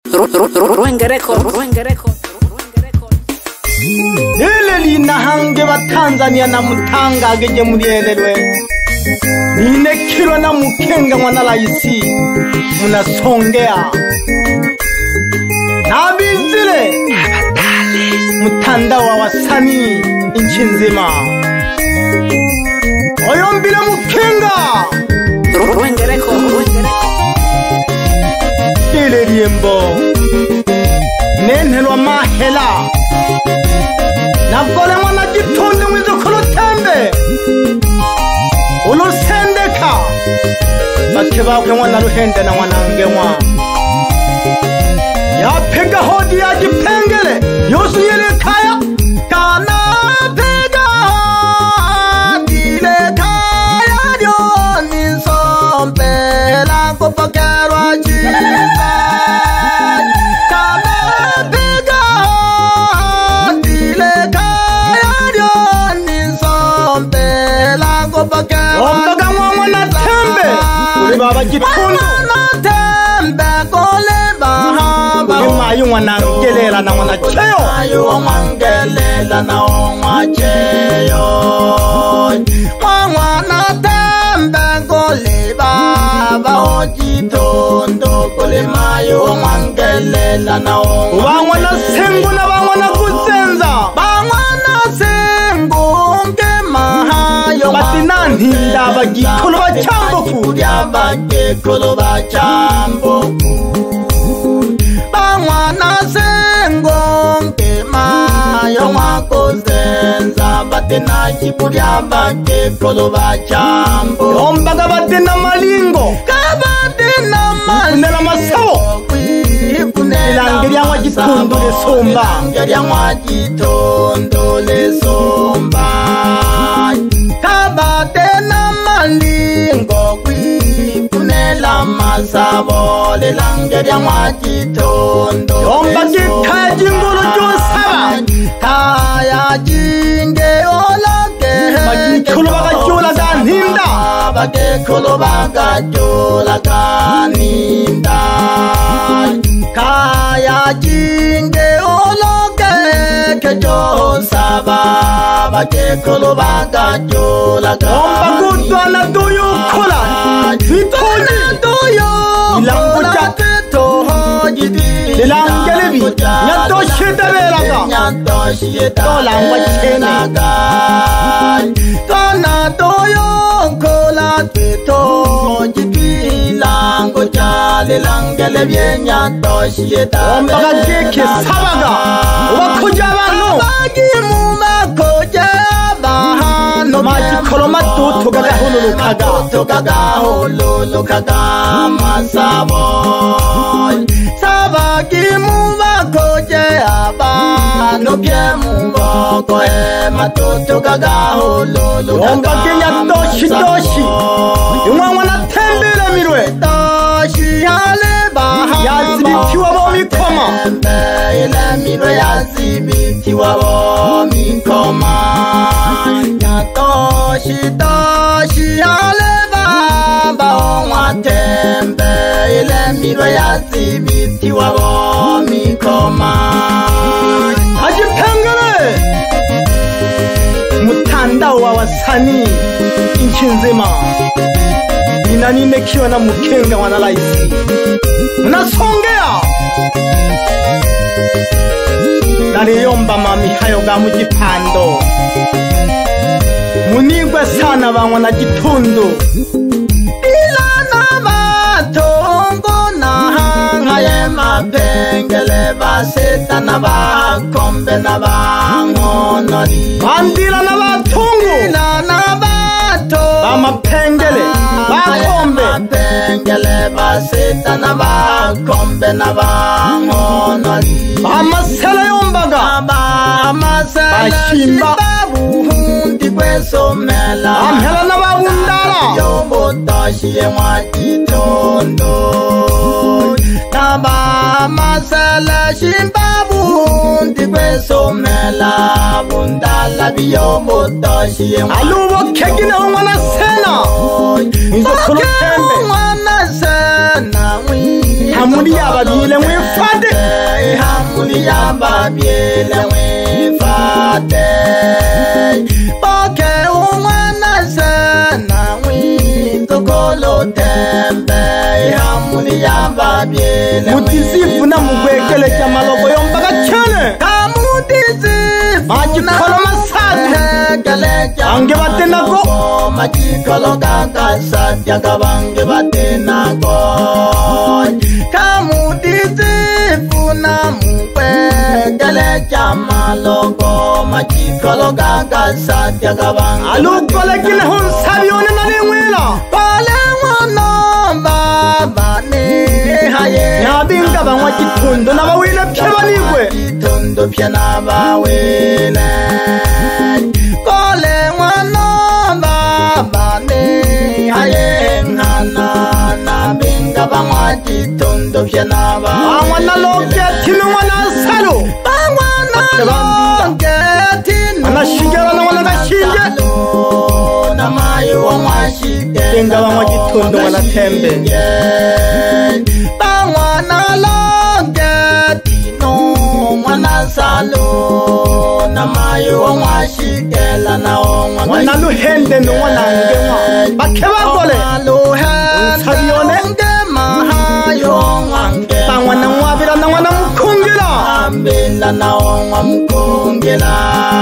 Eleli nahange wa Tanzania na mutanga geje murielelwe Nine kilo na mukenga mwana laisi Munasongea Nabizile Mutanda wa wasani inchi nzima Oyombile mukenga Eleli embo Nenhelwa mahela Nagole mwana gitonde mwizo kulutembe Ulusendeka Bakebakwe mwana ruhende na mwanange mwa Yapega hodi ya jipengele Yosu yele kaya Kana pega hodi le kaya Dio nisompela Kupakerwa jika Ombaga mwana tembe Uli baba jitundu tembe kole bahaba Uli mayu mwana ngelela na mwana cheyo Mayu wangelela na mwana cheyo Mwana tembe kole baba ojitundu Kole mayu wangelela na mwana sengu na mwana kusenza Mwana sengu Batina ntinda bagikolo bacamboku Bagikolo bacamboku Bamwana sengo Mayo mwakozenza Batina kipuria bagikolo bacamboku Ombaga batina malingo Kabatina malingo Kunela masawo Ilangeria mwajitundu le somba Ilangeria mwajitundu le somba Kabatena malingo Kunela masabo Ilangeria mwajitundu Omba kikaya jingolo jonsaba Kaya jinge olake Magikolo bagajula ganinda Bagikolo bagajula ganinda Kaya jinge oloke kejo saba Bagikolo bagajula ganinda Omba kutwa na doyo kola Vitoni doyo Ilanguja Ilangelebi Nyatoshita velaga Nyatoshita velaga Tona doyo kola Tito jikilango Chale langelebi Nyatoshita Ombaga jeke sabaga Wakuja vano Bagi muma koja bahano Majikolo matutu gaga hululu kaga Tukaga hululu kaga masabo Sabaki muba koje abano Pye muba koe matutu kaga hululu kaga Omba kenya toshi toshi Yunga wana tembele mirwe Toshi hale baha Yazibitiwa bo mikoma Tembele mirwe yazibitiwa bo mikoma Ya toshi toshi hale baha Onwa tembe Ile mirwe yazibitiwa bo mikoma Ajipengele Mutanda wa wasani inchi nzima Inanine kiwa na mukenga wana laisi Munasongea Nariyomba mami hayo ga mujipando Munigwe sana ba mwana jitundu Ilana batongo na hangaye mapengele Baseta na bakombe na bangonori Bandila na batungu Ilana batongo Bamapengele Bakombe Bamapengele Baseta na bakombe na bangonori Bamasela yombaga Bamasela Bashimba Babuhundi kwesomela Amhela na babundala Yombo tashiye mwajitondo Naba masala shimba buhundi kwesomela Bundala biyombo tashiye mwajitondo Alubo kegine umwana sena Nizo kulu tembe umwana sena hamuli yababile mwifate hamuli yababile mwifate Boke umwana sana mwitokolo tembe hamuli yababile mutisifu na mugwekele chamaloko yombaka chane majikolo masatu ange batenako majikolo kakasatya kabange batenako kamutisifu na mugwekele chamaloko majikolo kakasatya kabange alukolekile hunsabione nalingwila pale mwana babane haye nabinga banywa chitundo nabawile pyebaligwe chitundo pye nabawile kole mwana babane haye ngana nabinga banywa chitundo pye nabawile banywa naloketini mwana salo banywa naloketini anashigera na mwana gashinge namayo wamashige benga banywa chitundo mwana tembe banywana loketino mwana salo namayo wamashigela na mwana luhende no mwana ngewa bakhe bakole luhende mahayo mwange banywa na mwabira na mwana mukungila ambila na onwa mukungila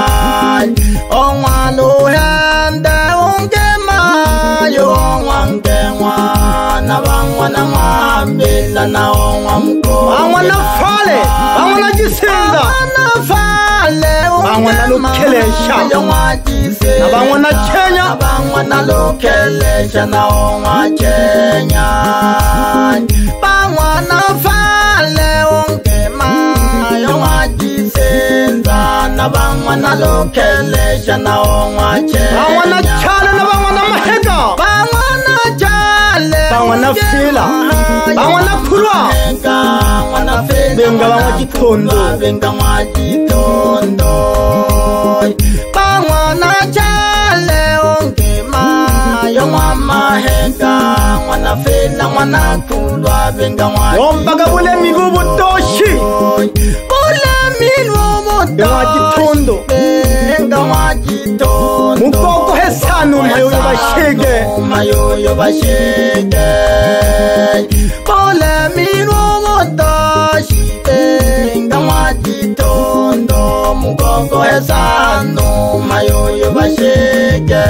onwa luhende ungemayo mwange mwana bangwana mwambila na onwa mukungila banywa na fale banywa na jisinza banywa na lukelesha na banywa na chenya banywa na lukelesha na onwa chenya banywa na fale ungemayo mwajisenza na banywa na lukelesha na onwa chenya banywa na chale na banywa na mahega banywa na chale banywa na fila banywa na kulwa benga banywa chitondo benga mwa chitondo banywa na chale ongema yo mama henga mwana fela mwana kulwa benga mwa yombaga bule mibubu toshi bule mibubu chitondo benga mwa chitondo mukoko hesanu mayoyo bashege bule mibubu toshi benga mwa chitondo mukoko hesanu mayoyo bashege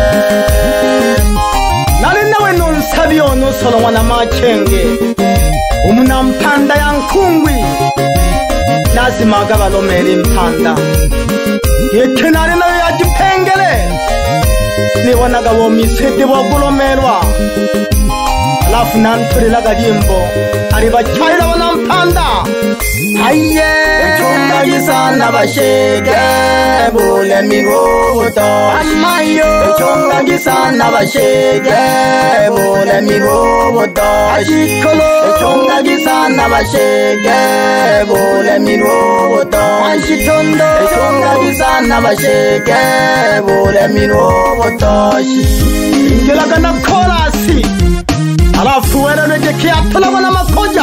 nali nawe nunsabi ono solo mwana machenge umuna mpanda ya nkungwi lazima gabalomeli mpanda yeke nali nawe ya jipengele niwonaga womisidi wogulomelwa alafu nanturilaga limbo ali bachayila wana mpanda aye chunga na bashege bule migoto amayo chunga na bashege bule migoto ajikolo chunga na bashege bule migoto ajitondo chunga na bashege bule migoto ingelaga na kolasi alafu werereje kiatulaba na makoja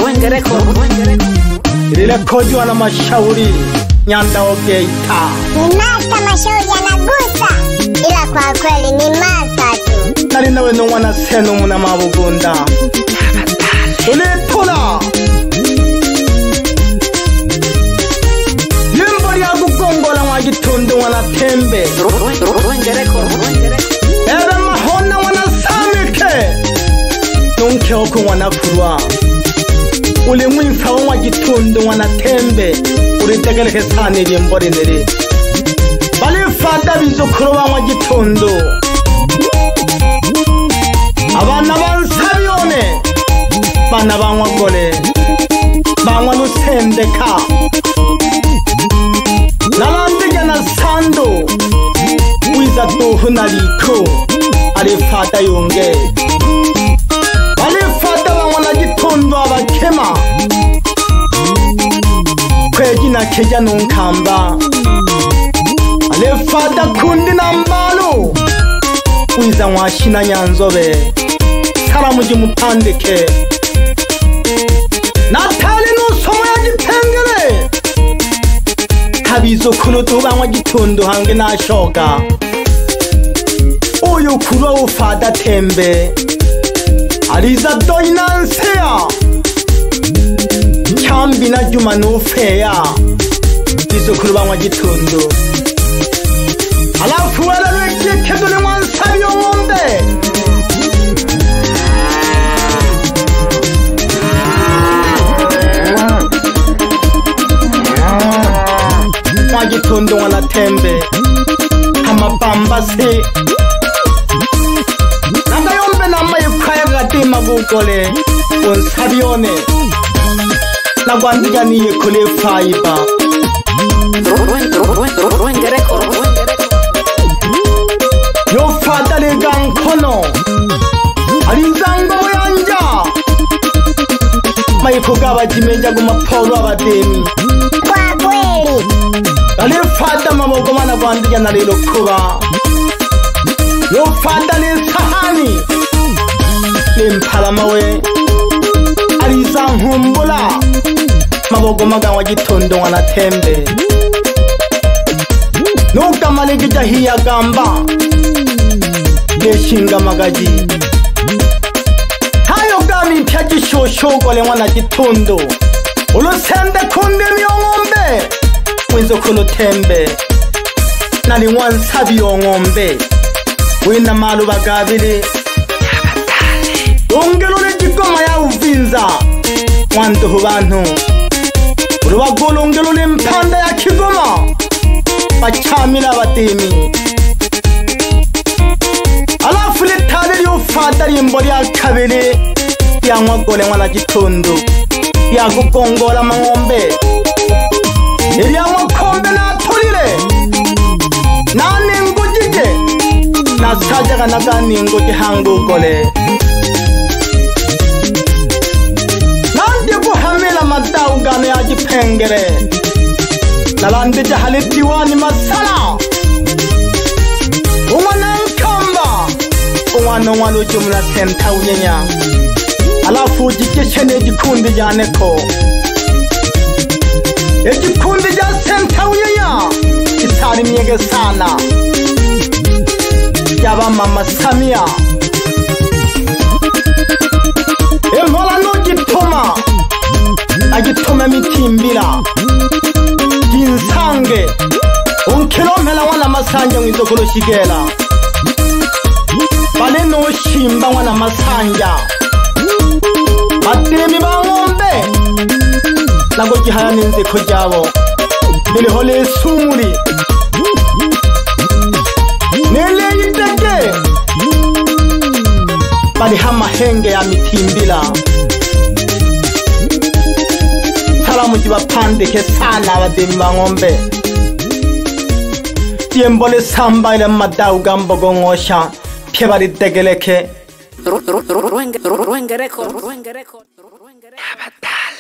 ilile kojwa na mashauri nyanda ogeita ni Master Mashauri anagusa, ila kwa kweli ni Master tu. nali nawe nongwana senu muna mabugunda ulipula limbo lya kugongola mwa gitundu wana tembe ebe mahona wana samike nunke oku wana kurwa uli mwinsa wa gitundu wana tembe uritegelehe sani limbo liniri balifada bizukuru wa gitundu abana bansabyone bana banywa gole banywa lusendeka nalandiga na sando wiza tuhu na liko alifada yunge alifada banywa na gitundu abakema kwegina keja nunkamba alifada kundi na mbalo wiza mwashina nyanzobe saramuji mupandike natali nusomoyaji pengele tabizo tubanywa gitondo hange nashoka uyu kuba ufada tembe aliza doinanseya chambi na juma nufeya bizo banywa gitondo alafu wala lwekekedo ni mwansabi yongombe mwagitondo wana tembe amapambase nagayombe namaye kwaya gatima gukole onsabione nagwandiganiye kole faiba yofata legankono alinzango yanja mayikogaba jimeja gumapolo abademi Kwa kweli alifata mamogoma na gwandiga na lelo kuba yofata le sahani lempalamawe aliza nkumbula mabogoma gawa gitondo wana tembe nukamalekija hiya gamba leshinga magaji hayo gami mpyagishoshogole mwana gitondo ulusende kunde myongombe mwizo kulutembe nali mwansabi yongombe wina malu bagabili ungelule jigoma ya uvinza mwanduhu bantu urubagulu ungelule mpanda ya kigoma bachamila batimi alafu litale lyufata limbo lya kabili lyangwagole mwana gitondo lyakugongola mangombe ilyamwakombe natulile naningujije nasajaga naganinguje hangugole nandi guhamila madau gano ya jipengere nalandije halitiwani masala umwana nkamba umwana ujumla senta unyenya alafu ujikishene jikundi janeko ejikundi ja senta unyenya isari miege sana yaba mama Samia emhola nugituma agituma mitimbira jinsange unkilompela wana masanja mwizokolo shigela bale noshimba wana masanja batemi bangombe nago gihaya ninziko jabo biliho lesumuri nele yiteke bali hamahenge ya mitimbila salamu jibapandike sana abademi bangombe yembole samba ile madau gambogo ngosha pye bali degeleke